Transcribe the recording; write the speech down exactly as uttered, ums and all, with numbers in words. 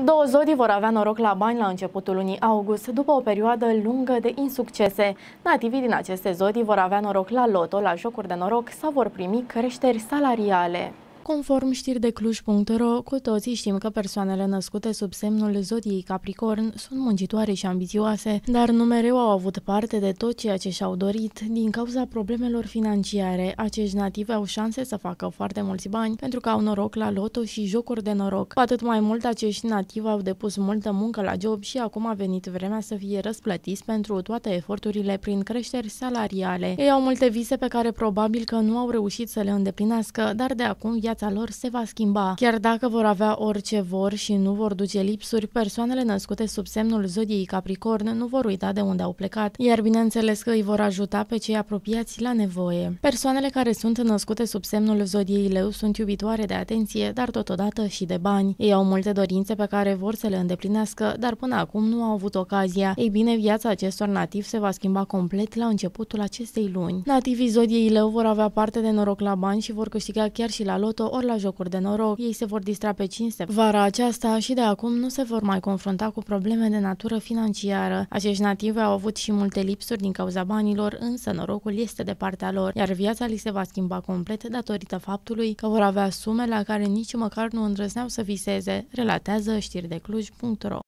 Două zodii vor avea noroc la bani la începutul lunii august, după o perioadă lungă de insuccese. Nativii din aceste zodii vor avea noroc la loto, la jocuri de noroc sau vor primi creșteri salariale. Conform știri de Cluj punct ro, cu toții știm că persoanele născute sub semnul zodiei Capricorn sunt muncitoare și ambițioase, dar nu mereu au avut parte de tot ceea ce și-au dorit din cauza problemelor financiare. Acești nativi au șanse să facă foarte mulți bani pentru că au noroc la loto și jocuri de noroc. Cu atât mai mult, acești nativi au depus multă muncă la job și acum a venit vremea să fie răsplătiți pentru toate eforturile prin creșteri salariale. Ei au multe vise pe care probabil că nu au reușit să le îndeplinească, dar de acum viața lor se va schimba. Chiar dacă vor avea orice vor și nu vor duce lipsuri, persoanele născute sub semnul zodiei Capricorn nu vor uita de unde au plecat, iar bineînțeles că îi vor ajuta pe cei apropiați la nevoie. Persoanele care sunt născute sub semnul zodiei Leu sunt iubitoare de atenție, dar totodată și de bani. Ei au multe dorințe pe care vor să le îndeplinească, dar până acum nu au avut ocazia. Ei bine, viața acestor nativi se va schimba complet la începutul acestei luni. Nativii zodiei Leu vor avea parte de noroc la bani și vor câștiga chiar și la loto ori la jocuri de noroc. Ei se vor distra pe cinste vara aceasta și de acum nu se vor mai confrunta cu probleme de natură financiară. Acești nativi au avut și multe lipsuri din cauza banilor, însă norocul este de partea lor, iar viața li se va schimba complet datorită faptului că vor avea sume la care nici măcar nu îndrăzneau să viseze, relatează știri de Cluj punct ro.